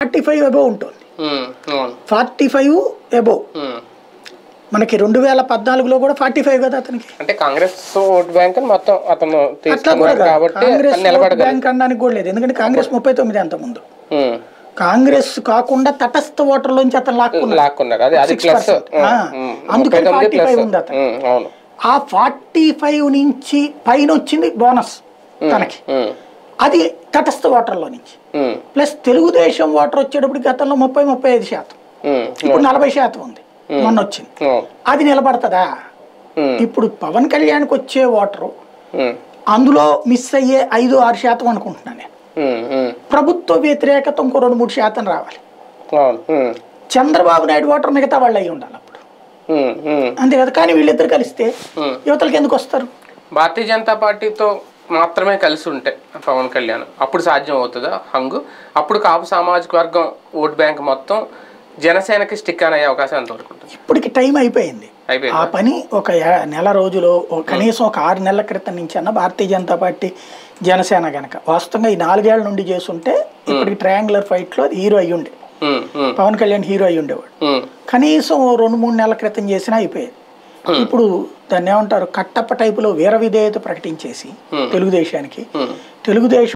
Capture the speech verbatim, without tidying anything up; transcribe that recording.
Forty five above ఉంటుంది. Forty five above మనకి రెండు వేల పద్నాలుగులో కూడా ఫార్టీ ఫైవ్ కదా అతనికి. అంటే కాంగ్రెస్ ఓట్ బ్యాంక్ మొత్తం అతను అట్లా కూడా కాంగ్రెస్ ఓట్ బ్యాంక్ అనడానికి కూడా లేదు. ఎందుకంటే కాంగ్రెస్ ముప్పై తొమ్మిది అంత ముందు కాంగ్రెస్ కాకుండా తటస్థ ఓటర్లోంచి అతను లాక్కున్నారు. అందుకని ఫార్టీ ఫైవ్ ఉంది అతను. ఆ ఫార్టీ ఫైవ్ నుంచి పైన వచ్చింది బోనస్ తనకి, అది తటస్థ ఓటర్లో నుంచి. ప్లస్ తెలుగుదేశం ఓటర్ వచ్చేటప్పటికి గతంలో ముప్పై ముప్పై ఐదు శాతం ఇప్పుడు నలభై శాతం ఉంది మొన్న వచ్చింది. అది నిలబడతదా? ఇప్పుడు పవన్ కళ్యాణ్కి వచ్చే ఓటరు అందులో మిస్ అయ్యే ఐదు ఆరు శాతం అనుకుంటున్నాను నేను. ప్రభుత్వ వ్యతిరేకత ఇంకో రెండు మూడు శాతం రావాలి. చంద్రబాబు నాయుడు ఓటర్ మిగతా వాళ్ళు అయ్యి ఉండాలి అప్పుడు, అంతే కదా. కానీ వీళ్ళిద్దరు కలిస్తే యువతలకి ఎందుకు వస్తారు? భారతీయ జనతా పార్టీతో మాత్రమే కలిసి ఉంటే పవన్ కళ్యాణ్ అప్పుడు సాధ్యం అవుతుందా హంగు? అప్పుడు కాపు సామాజిక వర్గం ఓట్ బ్యాంక్ మొత్తం జనసేనకి స్టిక్ అనే అవకాశం ఎంతవరకు ఉంటుంది? ఇప్పటికి టైం అయిపోయింది. ఆ పని ఒక నెల రోజులు కనీసం ఒక ఆరు నెలల క్రితం నుంచి అన్న భారతీయ జనతా పార్టీ జనసేన గనక వాస్తవంగా ఈ నాలుగేళ్ల నుండి చేస్తుంటే ఇప్పటికి ట్రయాంగులర్ ఫైట్ లో హీరో అయ్యి ఉండే పవన్ కళ్యాణ్ హీరో అయ్యి ఉండేవాడు. కనీసం రెండు మూడు నెలల క్రితం చేసినా అయిపోయేది. ఇప్పుడు దాన్ని ఏమంటారు, కట్టప్ప టైపులో వీర విధేయత ప్రకటించేసి తెలుగుదేశానికి తెలుగుదేశం